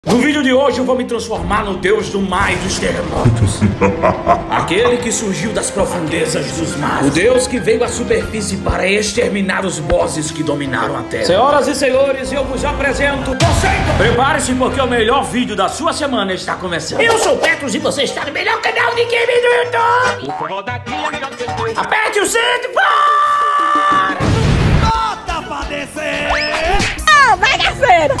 No vídeo de hoje eu vou me transformar no deus do mar e dos terremotos. Aquele que surgiu das profundezas dos mares. O deus que veio à superfície para exterminar os bosses que dominaram a terra. Senhoras e senhores, eu vos apresento Poseidon. Prepare-se porque o melhor vídeo da sua semana está começando. Eu sou o Petros e você está no melhor canal de game do YouTube. Aperte o cinto, para! Bota pra descer! Oh, bagaceira!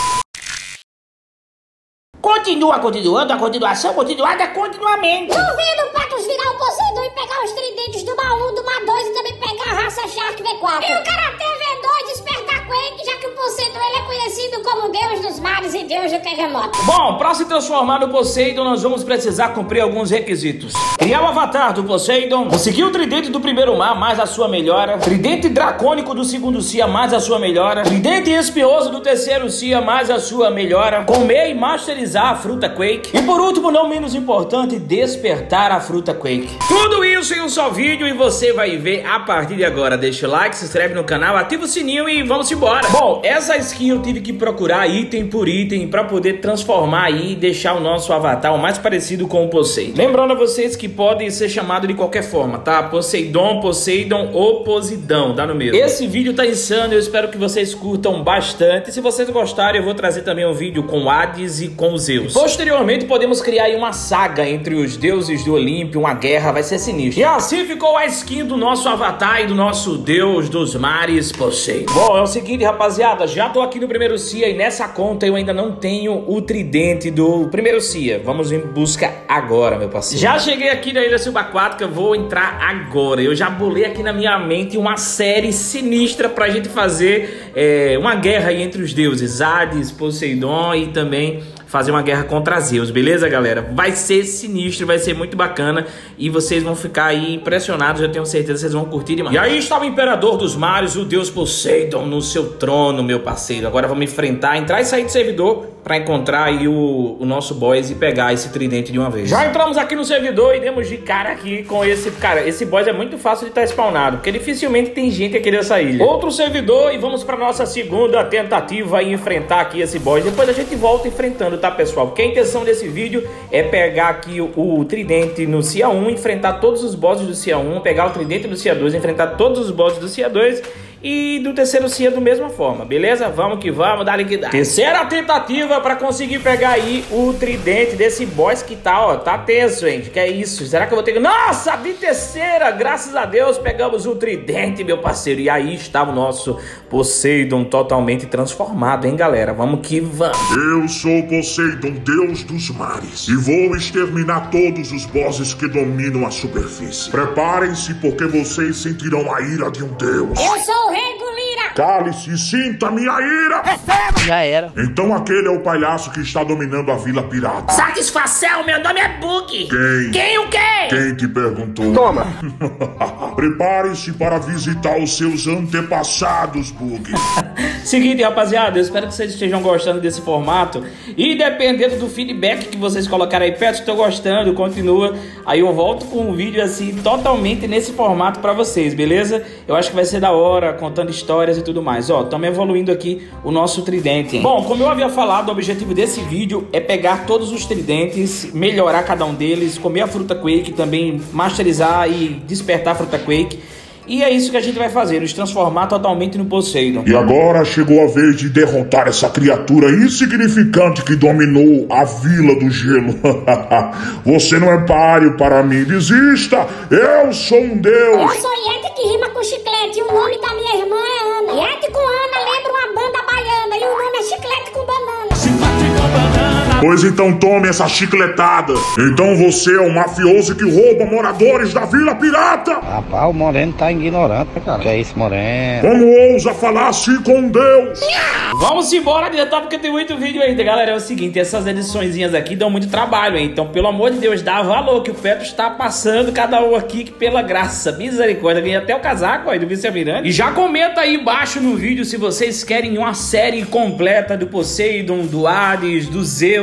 Continua, continuando, a continuação, continuada, continuamente. Tô vendo o Petros virar o Poseidon e pegar os tridentes do mar 1, do mar 2 e também pegar a raça Shark V4. E o Karate V2 despertar Quake, já que o Poseidon ele é conhecido como Deus dos mares e Deus do terremoto. Bom, para se transformar no Poseidon, nós vamos precisar cumprir alguns requisitos. Criar o avatar do Poseidon, conseguir o tridente do primeiro mar mais a sua melhora, tridente dracônico do segundo Cia mais a sua melhora, tridente espioso do terceiro Cia mais a sua melhora, comer e masterizar a fruta Quake e, por último, não menos importante, despertar a fruta Quake. Tudo isso em um só vídeo e você vai ver a partir de agora. Deixa o like, se inscreve no canal, ativa o sininho e vamos embora. Bom, essa skin eu tive que procurar item por item para poder transformar aí e deixar o nosso avatar o mais parecido com o Poseidon. Lembrando a vocês que pode ser chamado de qualquer forma, tá? Poseidon, Poseidon ou Posidão, dá no mesmo. Esse vídeo tá insano, eu espero que vocês curtam bastante. Se vocês gostarem, eu vou trazer também um vídeo com Hades e com Zeus. Posteriormente, podemos criar aí uma saga entre os deuses do Olimpo, uma guerra, vai ser sinistro. E assim ficou a skin do nosso avatar e do nosso deus dos mares, Poseidon. Bom, é o seguinte, rapaziada, já tô aqui no primeiro Cia e nessa conta eu ainda não tenho o tridente do primeiro Cia. Vamos em busca agora, meu parceiro. Já cheguei aqui na Ilha Subaquática, vou entrar agora. Eu já bolei aqui na minha mente uma série sinistra pra gente fazer uma guerra aí entre os deuses, Hades, Poseidon e também fazer uma guerra contra Zeus, beleza, galera? Vai ser sinistro, vai ser muito bacana e vocês vão ficar aí impressionados, eu tenho certeza que vocês vão curtir demais. E aí está o imperador dos mares, o deus Poseidon, no seu trono, meu parceiro. Agora vamos enfrentar, entrar e sair do servidor para encontrar aí o nosso boss e pegar esse tridente de uma vez. Já entramos aqui no servidor e demos de cara aqui com esse... Cara, esse boss é muito fácil de estar spawnado, porque dificilmente tem gente aqui nessa ilha. Outro servidor e vamos para nossa segunda tentativa em enfrentar aqui esse boss. Depois a gente volta enfrentando, tá, pessoal? Porque a intenção desse vídeo é pegar aqui o tridente no Cia 1, enfrentar todos os bosses do Cia 1, pegar o tridente do Cia 2, enfrentar todos os bosses do Cia 2 e do terceiro Cia da mesma forma, beleza? Vamos que vamos, dá liquidar. Terceira tentativa para conseguir pegar aí o tridente desse boss que tá, ó, tá tenso, gente. Que é isso? Será que eu vou ter que... Nossa, de terceira, graças a Deus, pegamos o tridente, meu parceiro. E aí está o nosso Poseidon totalmente transformado, hein, galera? Vamos que vamos. Eu sou Poseidon, deus dos mares, e vou exterminar todos os bosses que dominam a superfície. Preparem-se, porque vocês sentirão a ira de um deus. Eu sou o rei do Lira! Cale-se e sinta a minha ira! Receba! Já era. Então aquele é o palhaço que está dominando a Vila Pirata. Satisfação, meu nome é Bug. Quem? Quem o quê? Quem te perguntou? Toma. Prepare-se para visitar os seus antepassados, Bug. Seguinte, rapaziada, eu espero que vocês estejam gostando desse formato e dependendo do feedback que vocês colocarem aí perto, estou gostando, continua, aí eu volto com um vídeo assim totalmente nesse formato pra vocês, beleza? Eu acho que vai ser da hora, contando histórias e tudo mais. Ó, estamos evoluindo aqui o nosso tridente, hein? Bom, como eu havia falado, o objetivo desse vídeo é pegar todos os tridentes, melhorar cada um deles, comer a fruta Quake, também masterizar e despertar a fruta Quake. E é isso que a gente vai fazer, nos transformar totalmente no Poseidon. E agora chegou a vez de derrotar essa criatura insignificante que dominou a Vila do Gelo. Você não é páreo para mim, desista! Eu sou um Eu deus! sou Yeti que rima com chiclete e o nome da minha irmã é Ana. Yeti com Ana lembra uma banda baiana e o nome é Chiclete com Banana. Chiclete com banana! Pois então tome essa chicletada. Então você é um mafioso que rouba moradores da Vila Pirata? Rapaz, o Moreno tá ignorante, cara. Que é isso, Moreno? Como ousa falar assim com Deus? Vamos embora adiantar porque tem muito vídeo ainda, galera. É o seguinte, essas ediçõezinhas aqui dão muito trabalho, hein? Então, pelo amor de Deus, dá valor que o Petros está passando cada um aqui que pela graça, misericórdia, ganha até o casaco aí do vice-almirante. E já comenta aí embaixo no vídeo se vocês querem uma série completa do Poseidon, do Hades, do Zeus,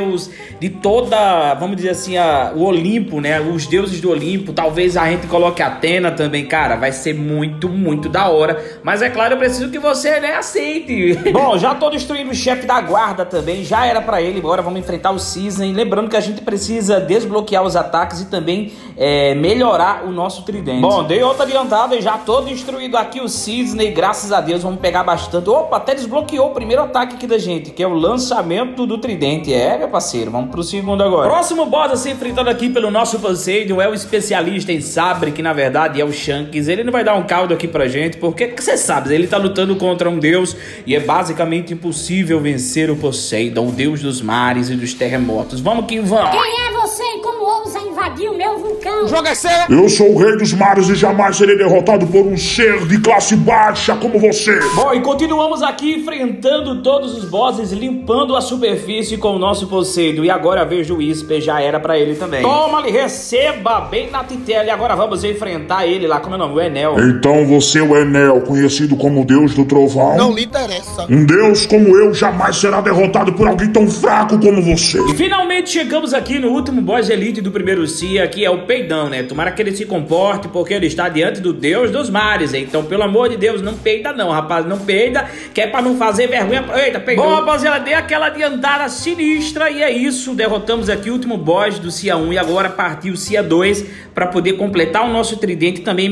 céus, de toda, vamos dizer assim, o Olimpo, né? Os deuses do Olimpo. Talvez a gente coloque Atena também, cara. Vai ser muito, muito da hora. Mas é claro, eu preciso que você, né, aceite. Bom, já tô destruindo o chefe da guarda também. Já era pra ele. Agora vamos enfrentar o Cisne. Lembrando que a gente precisa desbloquear os ataques e também melhorar o nosso tridente. Bom, dei outra adiantada e já tô destruído aqui o Cisne. Graças a Deus, vamos pegar bastante. Opa, até desbloqueou o primeiro ataque aqui da gente, que é o lançamento do tridente. Meu parceiro, vamos pro segundo agora. Próximo boss a ser enfrentado aqui pelo nosso Poseidon é o especialista em sabre, que na verdade é o Shanks. Ele não vai dar um caldo aqui pra gente, porque você sabe, ele tá lutando contra um deus e é basicamente impossível vencer o Poseidon, o deus dos mares e dos terremotos. Vamos que vamos. Quem é você e como ousa invadir o meu vulcão? Joga sério. Eu sou o rei dos mares e jamais serei derrotado por um ser de classe baixa como você. Bom, e continuamos aqui enfrentando todos os bosses, limpando a superfície com o nosso Poseidon. E agora vejo o Isper, já era pra ele também. Toma ali, receba bem na titela. E agora vamos enfrentar ele lá, como é o nome? O Enel. Então você é o Enel, conhecido como Deus do Trovão? Não lhe interessa. Um deus como eu jamais será derrotado por alguém tão fraco como você. E finalmente chegamos aqui no último boss elite do primeiro Cia, que é o Peidão, né? Tomara que ele se comporte, porque ele está diante do Deus dos mares. Então, pelo amor de Deus, não peida não, rapaz. Não peida, que é pra não fazer vergonha. Eita, peidou. Bom, rapaziada, dei aquela adiantada sinistra e é isso. Derrotamos aqui o último boss do Cia 1 e agora partiu o Cia 2 para poder completar o nosso tridente e também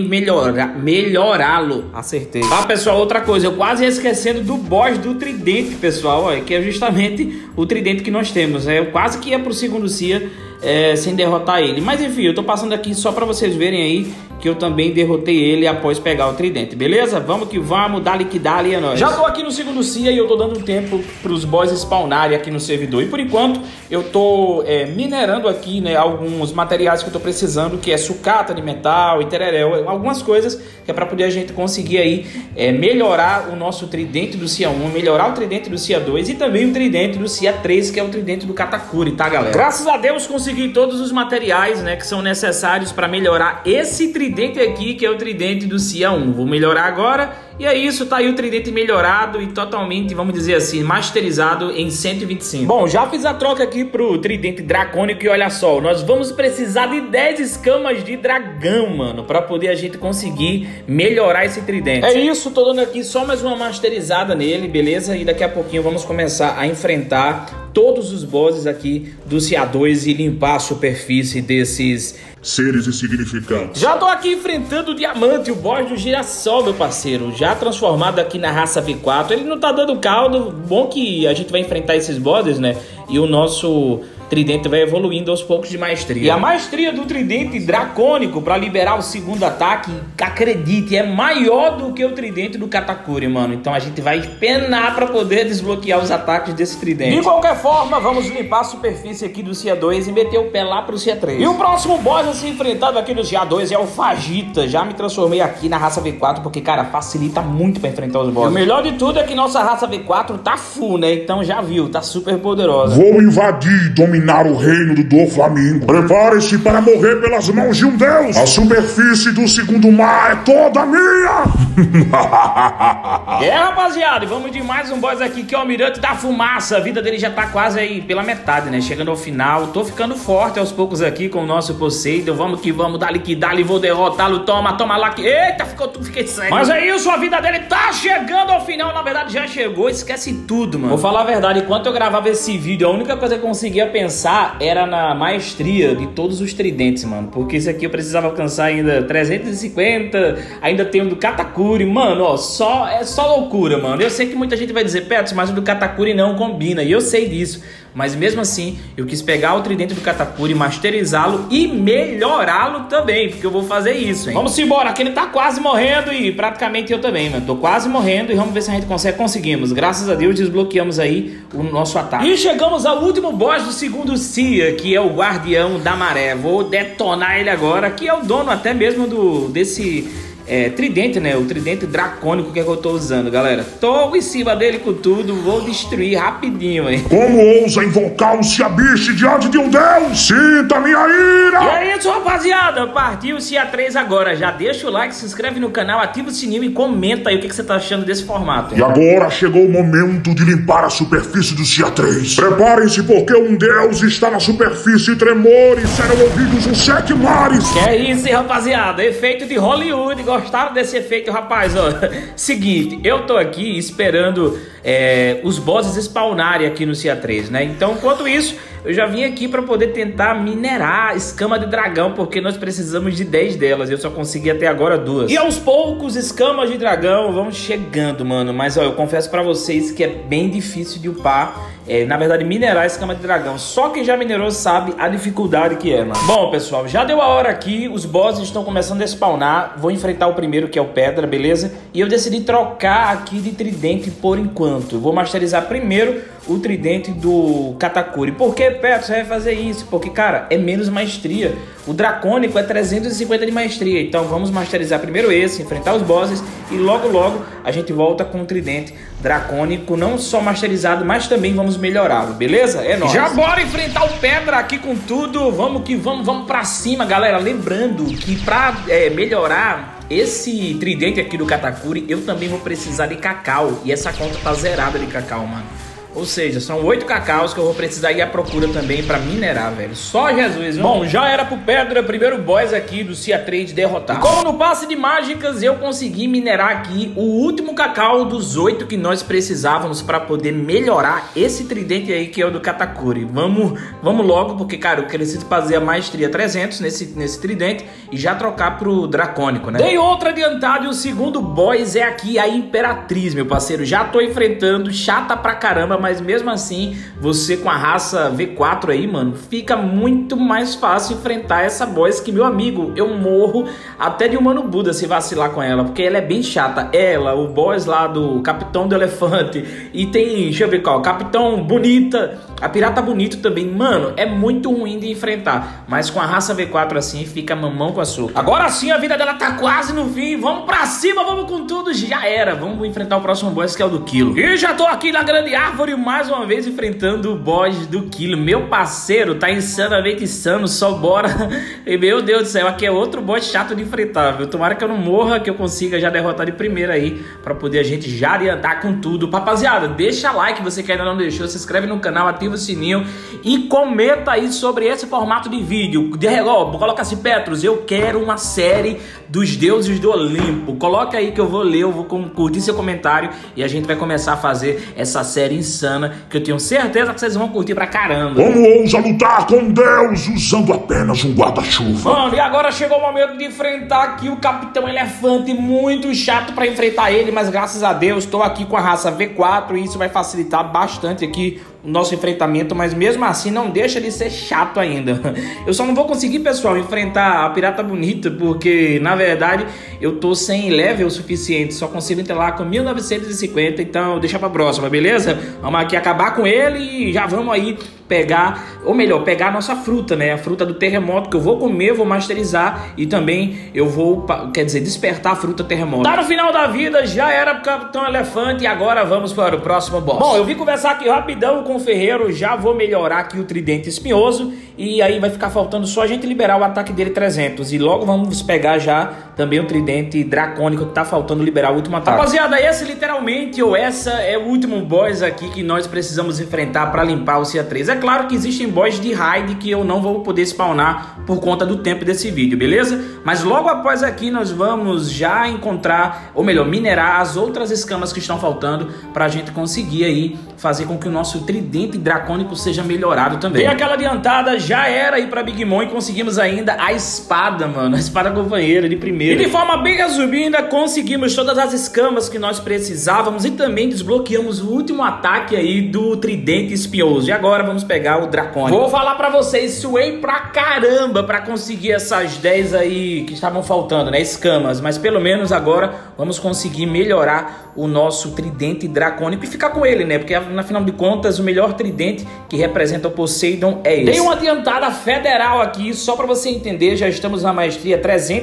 melhorá-lo. Acertei. Tá, pessoal, outra coisa, eu quase esquecendo do boss do tridente, pessoal, ó, que é justamente o tridente que nós temos. Eu quase que ia pro segundo Cia sem derrotar ele. Mas enfim, eu tô passando aqui só para vocês verem aí que eu também derrotei ele após pegar o tridente, beleza? Vamos que vamos, dá-lhe que dá-lhe, é nóis. Já tô aqui no segundo Cia e eu tô dando tempo pros boss spawnarem aqui no servidor. E por enquanto eu tô minerando aqui, né, alguns materiais que eu tô precisando, que é sucata de metal e tereréu, algumas coisas que é pra poder a gente conseguir aí melhorar o nosso tridente do Cia 1, melhorar o tridente do Cia 2 e também o tridente do Cia 3, que é o tridente do Katakuri, tá, galera? Graças a Deus consegui todos os materiais, né, que são necessários pra melhorar esse tridente aqui, que é o tridente do Cia 1. Vou melhorar agora. E é isso, tá aí o tridente melhorado e totalmente, vamos dizer assim, masterizado em 125. Bom, já fiz a troca aqui pro tridente dracônico e olha só, nós vamos precisar de 10 escamas de dragão, mano, pra poder a gente conseguir melhorar esse tridente. É isso, tô dando aqui só mais uma masterizada nele, beleza? E daqui a pouquinho vamos começar a enfrentar todos os bosses aqui do Cia 2 e limpar a superfície desses seres insignificantes. Já tô aqui enfrentando o Diamante, o boss do Girassol, meu parceiro. Já transformado aqui na raça V4. Ele não tá dando caldo. Bom que a gente vai enfrentar esses bosses, né? E o nosso tridente vai evoluindo aos poucos de maestria. E a maestria do tridente dracônico para liberar o segundo ataque, acredite, é maior do que o tridente do Katakuri, mano. Então a gente vai penar para poder desbloquear os ataques desse tridente. De qualquer forma, vamos limpar a superfície aqui do Cia 2 e meter o pé lá pro Cia 3. E o próximo boss a ser enfrentado aqui no Cia 2 é o Fagita. Já me transformei aqui na raça V4 porque, cara, facilita muito para enfrentar os bosses. E o melhor de tudo é que nossa raça V4 tá full, né? Então já viu, tá super poderosa. Vou invadir, dominar o reino do Doflamingo. Prepare-se para morrer pelas mãos de um deus. A superfície do segundo mar é toda minha. Rapaziada, e vamos de mais um boss aqui, que é o Almirante da Fumaça. A vida dele já tá quase aí pela metade, né? Chegando ao final. Tô ficando forte aos poucos aqui com o nosso Poseidon. Vamos que vamos, dá-lhe que dá-lhe, vou derrotá-lo. Toma lá que... Eita, fiquei cego. Mas é isso, a vida dele tá chegando ao final. Na verdade, já chegou, esquece tudo, mano. Vou falar a verdade, enquanto eu gravava esse vídeo, a única coisa que eu conseguia pensar era na maestria de todos os tridentes, mano. Porque esse aqui eu precisava alcançar ainda 350, ainda tem o do Katakuri. Mano, ó, é só loucura, mano. Eu sei que muita gente vai dizer, Petros, mas o do Katakuri não combina. E eu sei disso. Mas mesmo assim, eu quis pegar o tridente do Katakuri, masterizá-lo e melhorá-lo também, porque eu vou fazer isso, hein? Vamos embora, que ele tá quase morrendo e praticamente eu também, mano. Tô quase morrendo e vamos ver se a gente conseguimos. Graças a Deus desbloqueamos aí o nosso ataque. E chegamos ao último boss do segundo Cia, que é o Guardião da Maré. Vou detonar ele agora, que é o dono até mesmo desse tridente, né? O tridente dracônico que é que eu tô usando, galera. Tô em cima dele com tudo, vou destruir rapidinho, hein? Como ousa invocar um Ciabiche diante de um deus? Sinta minha ira! E é isso, rapaziada. Partiu o Cia 3 agora. Já deixa o like, se inscreve no canal, ativa o sininho e comenta aí o que você tá achando desse formato, hein? E agora chegou o momento de limpar a superfície do Cia 3. Preparem-se porque um deus está na superfície e tremores serão ouvidos os 7 mares. Que é isso, hein, rapaziada? Efeito de Hollywood. Gostaram desse efeito, rapaz? Ó, seguinte, eu tô aqui esperando os bosses spawnarem aqui no Cia 3, né? Então, enquanto isso, eu já vim aqui pra poder tentar minerar escama de dragão, porque nós precisamos de 10 delas. Eu só consegui até agora 2. E aos poucos, escamas de dragão vão chegando, mano. Mas, ó, eu confesso pra vocês que é bem difícil de upar. Na verdade, minerar escama de dragão. Só quem já minerou sabe a dificuldade que é, mano. Bom, pessoal, já deu a hora aqui. Os bosses estão começando a spawnar. Vou enfrentar o primeiro, que é o Pedra, beleza? E eu decidi trocar aqui de tridente por enquanto. Eu vou masterizar primeiro o tridente do Katakuri. Por que, Petro, você vai fazer isso? Porque, cara, é menos maestria. O dracônico é 350 de maestria. Então vamos masterizar primeiro esse, enfrentar os bosses e logo logo a gente volta com o tridente dracônico, não só masterizado, mas também vamos melhorá-lo, beleza? É nóis. Já bora enfrentar o Pedra aqui com tudo. Vamos que vamos pra cima, galera. Lembrando que pra melhorar esse tridente aqui do Katakuri, eu também vou precisar de cacau. E essa conta tá zerada de cacau, mano. Ou seja, são 8 cacaus que eu vou precisar ir à procura também pra minerar, velho. Só Jesus, viu? Bom, já era pro Pedra, primeiro boss aqui do Cia 3 derrotar. E como no passe de mágicas, eu consegui minerar aqui o último cacau dos 8 que nós precisávamos pra poder melhorar esse tridente aí que é o do Katakuri. Vamos logo, porque, cara, eu preciso fazer a maestria 300 nesse tridente e já trocar pro dracônico, né? Dei outra adiantada e o segundo boss é aqui a Imperatriz, meu parceiro. Já tô enfrentando, chata pra caramba, mas mesmo assim, você com a raça V4 aí, mano, fica muito mais fácil enfrentar essa boss que, meu amigo, eu morro até de Humano Buda se vacilar com ela, porque ela é bem chata. Ela, o boss lá do Capitão do Elefante, e tem, deixa eu ver qual, Capitão Bonita, a Pirata Bonito também, mano, é muito ruim de enfrentar, mas com a raça V4 assim, fica mamão com açúcar. Agora sim, a vida dela tá quase no fim, vamos pra cima, vamos com tudo, já era, vamos enfrentar o próximo boss que é o do Quilo. E já tô aqui na grande árvore, mais uma vez enfrentando o boss do Quilo. Meu parceiro tá insanamente insano, só bora. E meu Deus do céu, aqui é outro boss chato de enfrentar, viu? Tomara que eu não morra, que eu consiga já derrotar de primeira aí, pra poder a gente já adiantar com tudo. Rapaziada, deixa like, você que ainda não deixou, se inscreve no canal, ativa o sininho e comenta aí sobre esse formato de vídeo. Coloca assim, Petros, eu quero uma série dos deuses do Olimpo. Coloca aí que eu vou ler, eu vou curtir seu comentário e a gente vai começar a fazer essa série insana que eu tenho certeza que vocês vão curtir pra caramba. Como ousa lutar com Deus usando apenas um guarda-chuva? Mano, e agora chegou o momento de enfrentar aqui o Capitão Elefante. Muito chato pra enfrentar ele, mas graças a Deus tô aqui com a raça V4 e isso vai facilitar bastante aqui o nosso enfrentamento, mas mesmo assim não deixa de ser chato ainda. Eu só não vou conseguir, pessoal, enfrentar a Pirata Bonita, porque na verdade eu tô sem level suficiente, só consigo entrar lá com 1950, então deixa pra próxima, beleza? Vamos aqui acabar com ele e já vamos aí pegar, ou melhor, pegar a nossa fruta, né? A fruta do terremoto que eu vou comer, vou masterizar e também eu vou, quer dizer, despertar a fruta terremoto. Tá no final da vida, já era pro Capitão Elefante e agora vamos para o próximo boss. Bom, eu vim conversar aqui rapidão com o Ferreiro, já vou melhorar aqui o tridente espinhoso e aí vai ficar faltando só a gente liberar o ataque dele 300 e logo vamos pegar já também o tridente dracônico que tá faltando liberar o último ataque. Rapaziada, esse literalmente ou essa é o último boss aqui que nós precisamos enfrentar para limpar o Cia 3. É claro que existem boss de raid que eu não vou poder spawnar por conta do tempo desse vídeo, beleza? Mas logo após aqui nós vamos já encontrar, ou melhor, minerar as outras escamas que estão faltando pra gente conseguir aí fazer com que o nosso tridente dracônico seja melhorado também. E aquela adiantada já era aí pra Big Mom e conseguimos ainda a espada, mano, a espada companheira de primeira. E de forma bem resumida, conseguimos todas as escamas que nós precisávamos e também desbloqueamos o último ataque aí do tridente espinhoso. E agora vamos pegar o dracônico. Vou falar pra vocês, suei pra caramba pra conseguir essas 10 aí que estavam faltando, né, escamas, mas pelo menos agora vamos conseguir melhorar o nosso tridente dracônico e ficar com ele, né, porque na final de contas, o melhor tridente que representa o Poseidon é esse. Dei uma adiantada federal aqui, só pra você entender, já estamos na maestria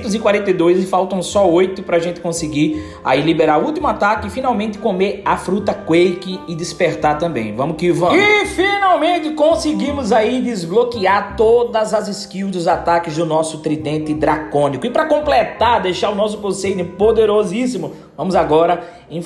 342 e faltam só 8 pra gente conseguir aí liberar o último ataque e finalmente comer a fruta Quake e despertar também. Vamos que vamos. E finalmente conseguimos aí desbloquear todas as skills dos ataques do nosso tridente dracônico. E pra completar, deixar o nosso Poseidon poderosíssimo, vamos agora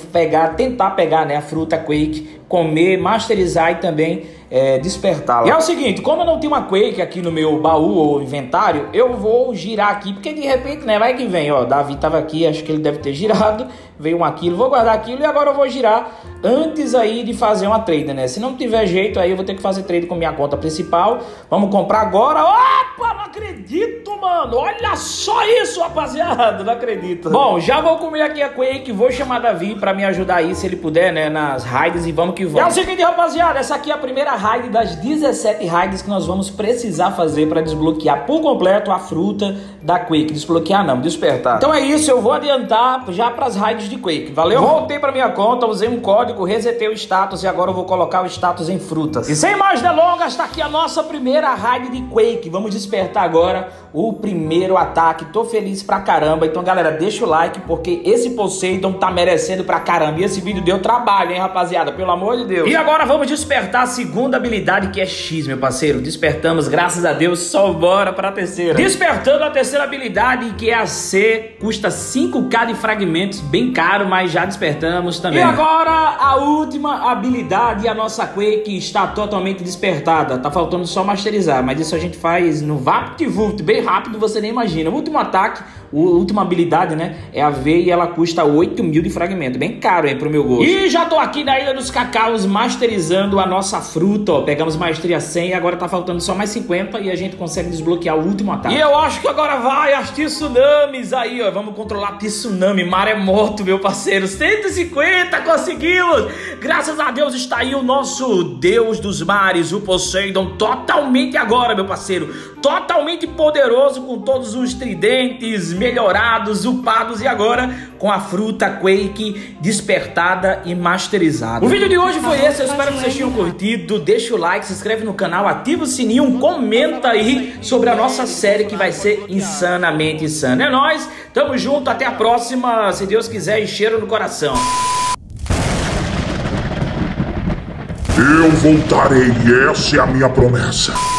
tentar pegar, né, a fruta Quake, comer, masterizar e também despertá-la. E é o seguinte, como eu não tenho uma Quake aqui no meu baú ou inventário, eu vou girar aqui, porque de repente, né, vai que vem, ó, Davi tava aqui, acho que ele deve ter girado, veio um aquilo, vou guardar aquilo e agora eu vou girar antes aí de fazer uma trade, né? Se não tiver jeito, aí eu vou ter que fazer trade com minha conta principal. Vamos comprar agora. Opa, não acredito, mano. Olha só isso, rapaziada. Não acredito. Bom, já vou comer aqui a Quake. Vou chamar Davi pra me ajudar aí, se ele puder, né, nas raids e vamos que vamos. É o seguinte, rapaziada. Essa aqui é a primeira raid das 17 raids que nós vamos precisar fazer pra desbloquear por completo a fruta da Quake. Desbloquear não, despertar. Então é isso, eu vou adiantar já pras raids de Quake. Valeu? Voltei pra minha conta, usei um código, resetei o status e agora eu vou colocar o status em frutas. E sem mais delongas, tá aqui a nossa primeira raid de Quake. Vamos despertar agora o primeiro ataque. Tô feliz pra caramba. Então, galera, deixa o like porque esse Poseidon tá merecendo pra caramba. E esse vídeo deu trabalho, hein, rapaziada? Pelo amor de Deus. E agora vamos despertar a segunda habilidade, que é X, meu parceiro. Despertamos, graças a Deus, só bora pra terceira. Despertando a terceira habilidade, que é a C. Custa 5k de fragmentos, bem caro, mas já despertamos também. E agora a última habilidade, a nossa Quake está totalmente despertada. Tá faltando só masterizar, mas isso a gente faz no VaptVult, bem rápido, você nem imagina. O último ataque, a última habilidade, né, é a V e ela custa 8.000 de fragmento. Bem caro aí pro meu gosto. E já tô aqui na Ilha dos Cacaus masterizando a nossa fruta, ó. Pegamos maestria 100 e agora tá faltando só mais 50 e a gente consegue desbloquear o último ataque. E eu acho que agora vai as tsunamis aí, ó. Vamos controlar tsunami, maremoto, meu parceiro. 150, conseguimos! Graças a Deus está aí o nosso Deus dos mares, o Poseidon, totalmente agora, meu parceiro. Totalmente poderoso, com todos os tridentes melhorados, upados e agora com a fruta Quake despertada e masterizada. O vídeo de hoje foi esse, eu espero que vocês tenham curtido. Deixa o like, se inscreve no canal, ativa o sininho, comenta aí sobre a nossa série que vai ser insanamente insana. É nóis, tamo junto, até a próxima, se Deus quiser, e cheiro no coração. Eu voltarei, essa é a minha promessa.